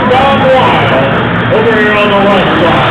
Bob Wild over here on the left side.